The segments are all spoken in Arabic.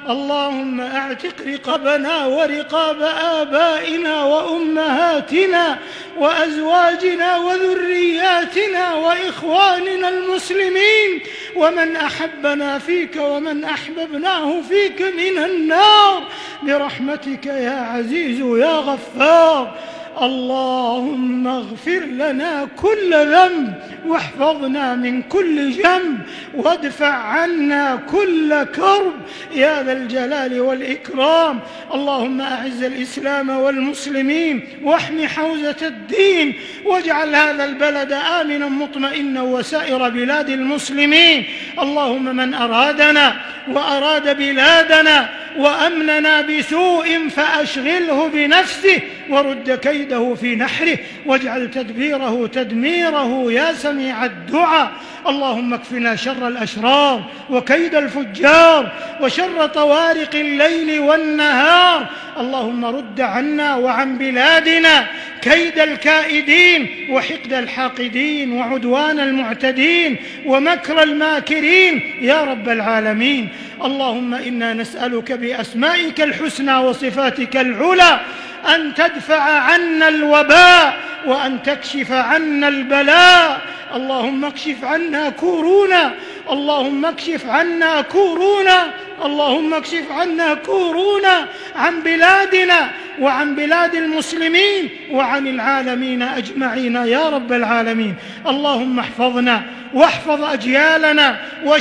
اللهم اعتق رقابنا ورقاب آبائنا وأمهاتنا وأزواجنا وذرياتنا وإخواننا المسلمين ومن أحبنا فيك ومن أحببناه فيك من النار برحمتك يا عزيز يا غفار. اللهم اغفر لنا كل ذنب واحفظنا من كل جنب وادفع عنا كل كرب يا ذا الجلال والإكرام. اللهم أعز الإسلام والمسلمين واحم حوزة الدين واجعل هذا البلد آمنا مطمئنا وسائر بلاد المسلمين. اللهم من أرادنا وأراد بلادنا وأمننا بسوء فأشغله بنفسه ورد كيده في نحره واجعل تدبيره تدميره يا سميع الدعاء. اللهم اكفنا شر الأشرار وكيد الفجار وشر طوارق الليل والنهار. اللهم رد عنا وعن بلادنا كيد الكائدين وحقد الحاقدين وعدوان المعتدين ومكر الماكرين يا رب العالمين. اللهم إنا نسألك بأسمائك الحسنى وصفاتك العلى أن تدفع عنا الوباء وأن تكشف عنا البلاء. اللهم اكشف عنا كورونا، اللهم اكشف عنا كورونا، اللهم اكشف عنا كورونا عن بلادنا وعن بلاد المسلمين وعن العالمين أجمعين يا رب العالمين. اللهم احفظنا واحفظ أجيالنا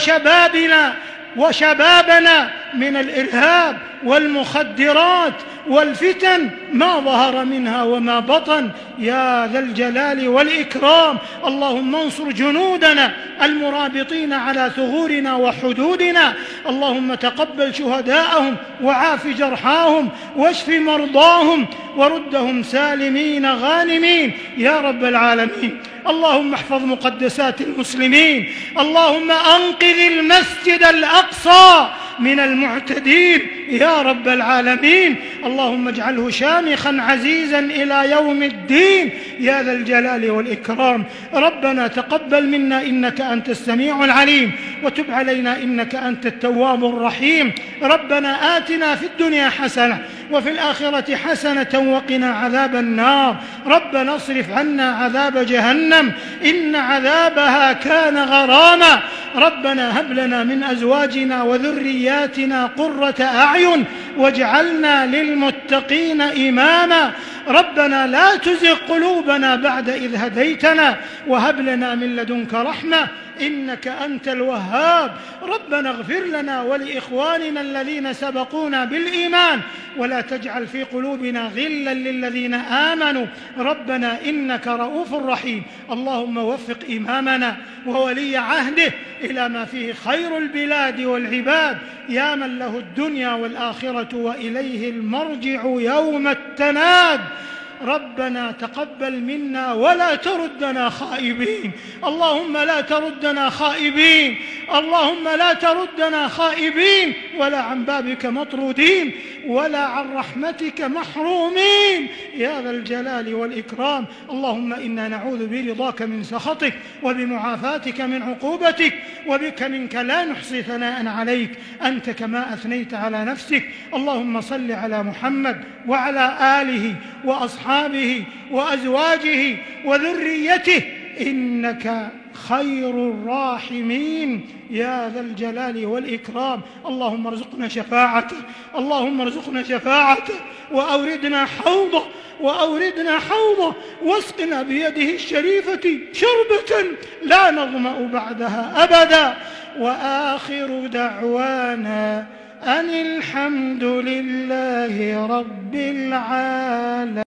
وشبابنا من الإرهاب والمخدرات والفتن ما ظهر منها وما بطن يا ذا الجلال والإكرام. اللهم انصر جنودنا المرابطين على ثغورنا وحدودنا. اللهم تقبل شهداءهم وعاف جرحاهم واشف مرضاهم وردهم سالمين غانمين يا رب العالمين. اللهم احفظ مقدسات المسلمين. اللهم أنقذ المسجد الأقصى من المعتدين يا رب العالمين. اللهم اجعله شامخا عزيزا إلى يوم الدين يا ذا الجلال والإكرام. ربنا تقبل منا إنك أنت السميع العليم وتب علينا إنك أنت التواب الرحيم. ربنا آتنا في الدنيا حسنة وفي الآخرة حسنة وقنا عذاب النار. ربنا اصرف عنا عذاب جهنم إن عذابها كان غراما. ربنا هب لنا من أزواجنا وذرياتنا قرة أعين واجعلنا للمتقين إماما. ربنا لا تزغ قلوبنا بعد إذ هديتنا وهب لنا من لدنك رحمة إنك أنت الوهاب. ربنا اغفر لنا ولإخواننا الذين سبقونا بالإيمان ولا تجعل في قلوبنا غلا للذين آمنوا ربنا إنك رؤوف رحيم. اللهم وفق إمامنا وولي عهده إلى ما فيه خير البلاد والعباد يا من له الدنيا والآخرة وإليه المرجع يوم التناد. ربنا تقبل منا ولا تردنا خائبين. اللهم لا تردنا خائبين، اللهم لا تردنا خائبين ولا عن بابك مطرودين ولا عن رحمتك محرومين يا ذا الجلال والإكرام. اللهم إنا نعوذ برضاك من سخطك وبمعافاتك من عقوبتك وبك منك لا نحصي ثناء عليك أنت كما أثنيت على نفسك. اللهم صل على محمد وعلى آله وأصحابه وأزواجه وذريته إنك خير الراحمين يا ذا الجلال والإكرام. اللهم ارزقنا شفاعته، اللهم ارزقنا شفاعته وأوردنا حوضه وأوردنا حوضه واسقنا بيده الشريفة شربة لا نظمأ بعدها أبدا. وآخر دعوانا أن الحمد لله رب العالمين.